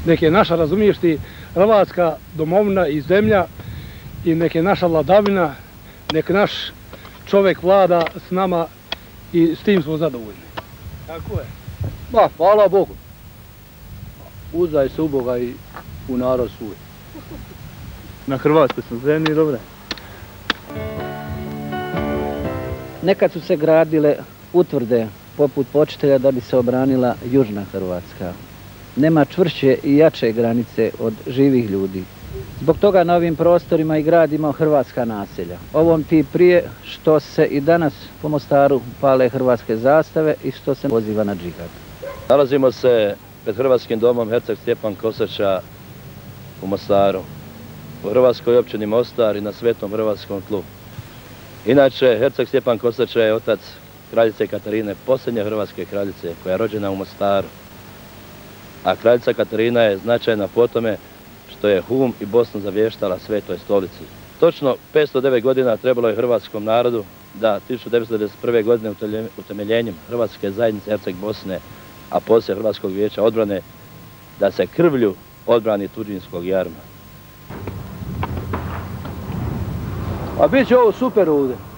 nek je naša, razumiješ ti, Hrvatska domovina i zemlja i nek je naša vladavina, nek naš čovjek vlada s nama i s tim smo zadovoljni. Tako je. Ma, hvala Bogu. Uzdaj se u Boga i u narod svoj. Na Hrvatskoj smo zemlji, dobre. Nekad su se gradile utvrde poput Počitelja da bi se obranila južna Hrvatska. Nema čvršće i jače granice od živih ljudi. Zbog toga na ovim prostorima i gradimo hrvatska naselja. Ovom ti prije što se i danas po Mostaru pale hrvatske zastave i što se poziva na džihad. Nalazimo se pred Hrvatskim domom Herceg Stjepan Kosača u Mostaru, u hrvatskoj općini Mostar i na svetom hrvatskom tlu. Inače, Herceg Stjepan Kosača je otac kraljice Katarine, posljednje hrvatske kraljice koja je rođena u Mostaru. A kraljica Katarina je značajna po tome što je Hum i Bosnu zavještala Svetoj stolici. Točno 509 godina trebalo je hrvatskom narodu da 1991. godine utemeljenjem Hrvatske zajednice Herceg Bosne, a poslije Hrvatskog vijeća odbrane, da se krvlju odbrani tuđinskog jarma. A bit će ovo super ovdje.